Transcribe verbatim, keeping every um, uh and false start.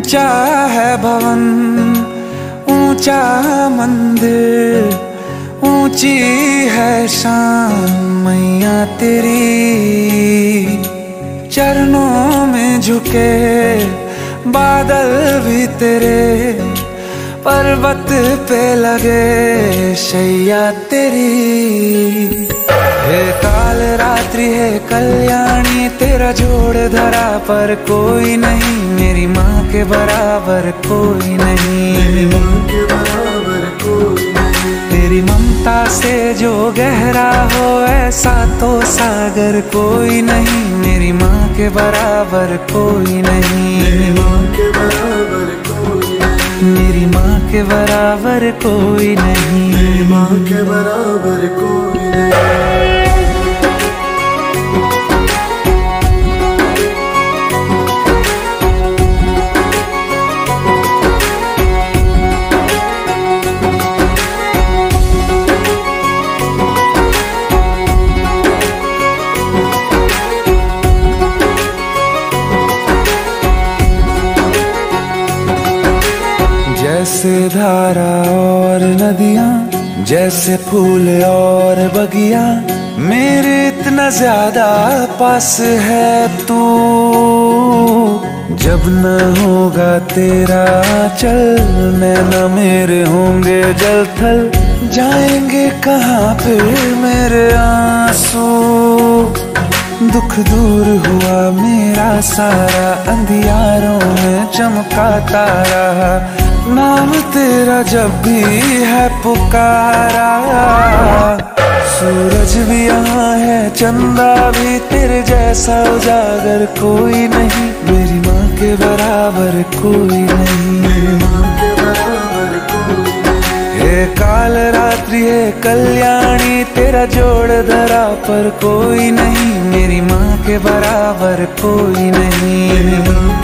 ऊंचा है भवन, ऊंचा मंदिर, ऊंची है शान मैया तेरी। चरणों में झुके बादल भी तेरे, पर्वत पे लगे शैया तेरी। हे काल रात्रि है कल्याणी, तेरा जोड़ धरा पर कोई नहीं, मेरी माँ के बराबर कोई नहीं, मेरी माँ के बराबर कोई नहीं। तेरी ममता से जो गहरा हो ऐसा तो सागर कोई नहीं, मेरी माँ के बराबर कोई नहीं, मेरी माँ के बराबर कोई नहीं, मेरी माँ के बराबर कोई नहीं, मेरी माँ के बराबर कोई नहीं। जैसे धारा और नदियाँ, जैसे फूल और बगिया, मेरे इतना ज्यादा पास है तू। जब न होगा तेरा चल, नैना मेरे होंगे जल थल, जाएंगे कहाँ पे मेरे आंसू। दुख दूर हुआ मेरा सारा, अंधियारों में चमका तारा, नाम तेरा जब भी है पुकारा। सूरज भी यहाँ है, चंदा भी, तेरे जैसा उजागर कोई नहीं, मेरी माँ के बराबर कोई नहीं, मेरी माँ के बराबर कोई नहीं। हे काल रात्रि है कल्याणी, तेरा जोड़ धरा पर कोई नहीं, मेरी माँ के बराबर कोई नहीं, मेरी माँ